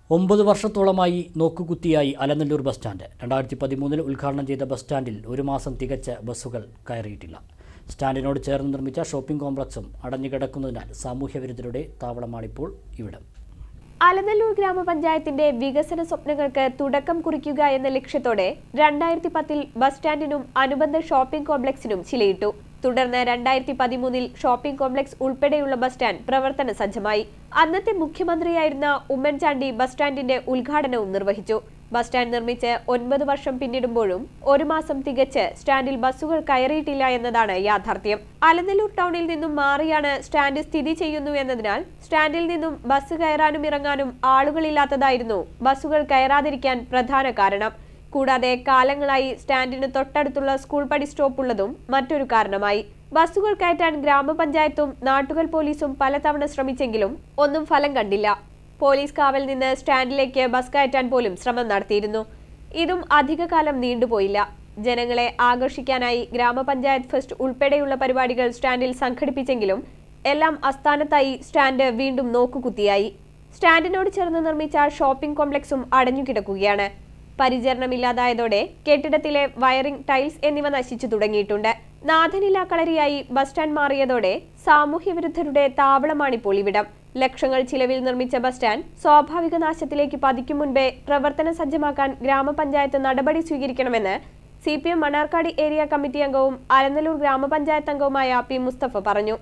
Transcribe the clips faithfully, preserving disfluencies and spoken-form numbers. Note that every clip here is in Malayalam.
ഒമ്പത് വർഷത്തോളമായി നോക്കുകുത്തിയായി അലനല്ലൂർ ബസ് സ്റ്റാൻഡ്. രണ്ടായിരത്തി പതിമൂന്നിൽ ഉദ്ഘാടനം ചെയ്ത ബസ് സ്റ്റാൻഡിൽ ഒരു മാസം തികച്ച ബസ്സുകൾ കയറിയിട്ടില്ല. സ്റ്റാൻഡിനോട് ചേർന്ന് നിർമ്മിച്ച ഷോപ്പിംഗ് കോംപ്ലക്സും അടഞ്ഞുകിടക്കുന്നതിനാൽ സാമൂഹ്യവിരുദ്ധരുടെ താവളമാണിപ്പോൾ ഇവിടം. അലനല്ലൂർ ഗ്രാമപഞ്ചായത്തിന്റെ വികസന സ്വപ്നങ്ങൾക്ക് തുടക്കം കുറിക്കുക എന്ന ലക്ഷ്യത്തോടെ രണ്ടായിരത്തി പത്തിൽ ബസ് സ്റ്റാൻഡിനും അനുബന്ധ ഷോപ്പിംഗ് കോംപ്ലക്സിനും ചിലയിട്ടു. തുടർന്ന് രണ്ടായിരത്തി പതിമൂന്നിൽ ഷോപ്പിംഗ് കോംപ്ലക്സ് ഉൾപ്പെടെയുള്ള ബസ് സ്റ്റാൻഡ് പ്രവർത്തന സജ്ജമായി. അന്നത്തെ മുഖ്യമന്ത്രിയായിരുന്ന ഉമ്മൻചാണ്ടി ബസ് സ്റ്റാൻഡിന്റെ ഉദ്ഘാടനവും നിർവഹിച്ചു. ബസ് സ്റ്റാൻഡ് നിർമ്മിച്ച് ഒൻപത് വർഷം പിന്നിടുമ്പോഴും ഒരു മാസം തികച്ച് സ്റ്റാൻഡിൽ ബസ്സുകൾ കയറിയിട്ടില്ല എന്നതാണ് യാഥാർത്ഥ്യം. അലനല്ലൂർ ടൗണിൽ നിന്നും മാറിയാണ് സ്റ്റാൻഡ് സ്ഥിതി ചെയ്യുന്നു എന്നതിനാൽ സ്റ്റാൻഡിൽ നിന്നും ബസ് കയറാനും ഇറങ്ങാനും ആളുകളില്ലാത്തതായിരുന്നു ബസ്സുകൾ കയറാതിരിക്കാൻ പ്രധാന കാരണം. കൂടാതെ കാലങ്ങളായി സ്റ്റാൻഡിന് തൊട്ടടുത്തുള്ള സ്കൂൾ പടി സ്റ്റോപ്പ് ഉള്ളതും മറ്റൊരു കാരണമായി. ബസ്സുകൾ കയറ്റാൻ ഗ്രാമപഞ്ചായത്തും നാട്ടുകൽ പോലീസും പലതവണ ശ്രമിച്ചെങ്കിലും ഒന്നും ഫലം കണ്ടില്ല. പോലീസ് കാവൽ നിന്ന് സ്റ്റാൻഡിലേക്ക് ബസ് കയറ്റാൻ പോലും ശ്രമം നടത്തിയിരുന്നു. ഇതും അധികകാലം നീണ്ടുപോയില്ല. ജനങ്ങളെ ആകർഷിക്കാനായി ഗ്രാമപഞ്ചായത്ത് ഫെസ്റ്റ് ഉൾപ്പെടെയുള്ള പരിപാടികൾ സ്റ്റാൻഡിൽ സംഘടിപ്പിച്ചെങ്കിലും എല്ലാം അസ്ഥാനത്തായി സ്റ്റാൻഡ് വീണ്ടും നോക്കുകുത്തിയായി. സ്റ്റാൻഡിനോട് ചേർന്ന് നിർമ്മിച്ച ഷോപ്പിംഗ് കോംപ്ലക്സും അടഞ്ഞുകിടക്കുകയാണ്. പരിചരണമില്ലാതായതോടെ കെട്ടിടത്തിലെ വയറിംഗ്, ടൈൽസ് എന്നിവ നശിച്ചു തുടങ്ങിയിട്ടുണ്ട്. നാഥനില കളരിയായി ബസ് സ്റ്റാൻഡ് മാറിയതോടെ സാമൂഹ്യവിരുദ്ധരുടെ താവളമാണിപ്പോൾ ഇവിടം. ലക്ഷങ്ങൾ ചിലവിൽ നിർമ്മിച്ച ബസ് സ്റ്റാൻഡ് സ്വാഭാവിക നാശത്തിലേക്ക് പതിക്കും മുൻപേ പ്രവർത്തന സജ്ജമാക്കാൻ ഗ്രാമപഞ്ചായത്ത് നടപടി സ്വീകരിക്കണമെന്ന് C P M Mannarkkad area committee അംഗവും അലനല്ലൂർ ഗ്രാമപഞ്ചായത്ത് അംഗവുമായ പി മുസ്തഫ പറഞ്ഞു.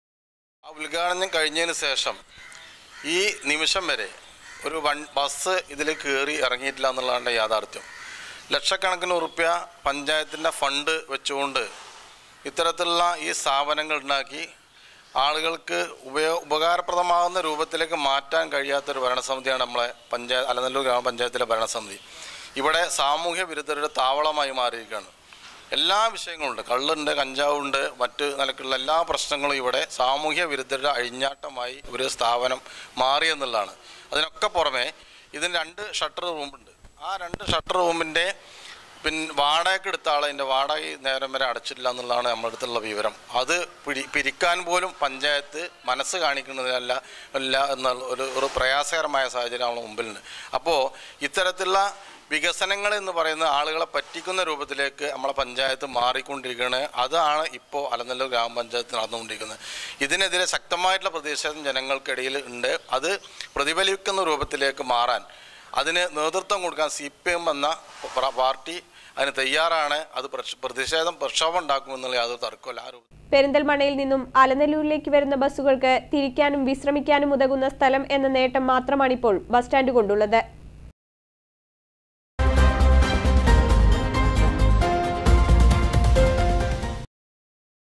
ഉദ്ഘാടനം കഴിഞ്ഞതിന് ശേഷം ഈ നിമിഷം വരെ ഒരു വൺ ബസ് ഇതിൽ കയറി ഇറങ്ങിയിട്ടില്ല എന്നുള്ളതാണ് യാഥാർത്ഥ്യം. ലക്ഷക്കണക്കിന് ഉറുപ്പ്യ പഞ്ചായത്തിൻ്റെ ഫണ്ട് വെച്ചുകൊണ്ട് ഇത്തരത്തിലുള്ള ഈ സ്ഥാപനങ്ങൾ ഉണ്ടാക്കി ആളുകൾക്ക് ഉപയോ ഉപകാരപ്രദമാകുന്ന രൂപത്തിലേക്ക് മാറ്റാൻ കഴിയാത്തൊരു ഭരണസമിതിയാണ് നമ്മളെ പഞ്ചായത്ത് അലനല്ലൂർ ഗ്രാമപഞ്ചായത്തിലെ ഭരണസമിതി. ഇവിടെ സാമൂഹ്യ വിരുദ്ധരുടെ താവളമായി മാറിയിരിക്കുകയാണ്. എല്ലാ വിഷയങ്ങളുണ്ട്, കള്ളുണ്ട്, കഞ്ചാവുണ്ട്, മറ്റ് നിലക്കുള്ള എല്ലാ പ്രശ്നങ്ങളും ഇവിടെ സാമൂഹ്യ വിരുദ്ധരുടെ അഴിഞ്ഞാട്ടമായി ഒരു സ്ഥാപനം മാറിയെന്നുള്ളതാണ്. അതിനൊക്കെ പുറമെ ഇതിന് രണ്ട് ഷട്ടർ റൂമുണ്ട്. ആ രണ്ട് ഷട്ടർ റൂമിൻ്റെ പിന്നെ വാടകയ്ക്ക് എടുത്ത ആൾ അതിൻ്റെ വാടക നേരം വരെ അടച്ചിട്ടില്ല എന്നുള്ളതാണ് നമ്മുടെ അടുത്തുള്ള വിവരം. അത് പിടി പിരിക്കാൻ പോലും പഞ്ചായത്ത് മനസ്സ് കാണിക്കുന്നതിനല്ല അല്ല എന്നുള്ള ഒരു ഒരു പ്രയാസകരമായ സാഹചര്യം നമ്മുടെ മുമ്പിലുണ്ട്. അപ്പോൾ ഇത്തരത്തിലുള്ള വികസനങ്ങൾ എന്ന് പറയുന്ന ആളുകളെ പറ്റിക്കുന്ന രൂപത്തിലേക്ക് നമ്മളെ പഞ്ചായത്ത് മാറിക്കൊണ്ടിരിക്കുകയാണ്. അതാണ് ഇപ്പോൾ അലനല്ലൂർ ഗ്രാമപഞ്ചായത്ത് നടന്നുകൊണ്ടിരിക്കുന്നത്. ഇതിനെതിരെ ശക്തമായിട്ടുള്ള പ്രതിഷേധം ജനങ്ങൾക്കിടയിൽ ഉണ്ട്. അത് പ്രതിഫലിക്കുന്ന രൂപത്തിലേക്ക് മാറാൻ അതിന് നേതൃത്വം കൊടുക്കാൻ സി പി എം എന്ന പാർട്ടി അതിന് തയ്യാറാണ്. അത് പ്രതിഷേധം പ്രക്ഷോഭം ഉണ്ടാക്കുമെന്നുള്ള യാതൊരു തർക്കമല്ല. ആ രൂപത്തിൽ പെരിന്തൽമണ്ണയിൽ നിന്നും അലനല്ലൂരിലേക്ക് വരുന്ന ബസ്സുകൾക്ക് തിരിക്കാനും വിശ്രമിക്കാനും ഉതകുന്ന സ്ഥലം എന്ന നേട്ടം മാത്രമാണിപ്പോൾ ബസ് സ്റ്റാൻഡ് കൊണ്ടുള്ളത്.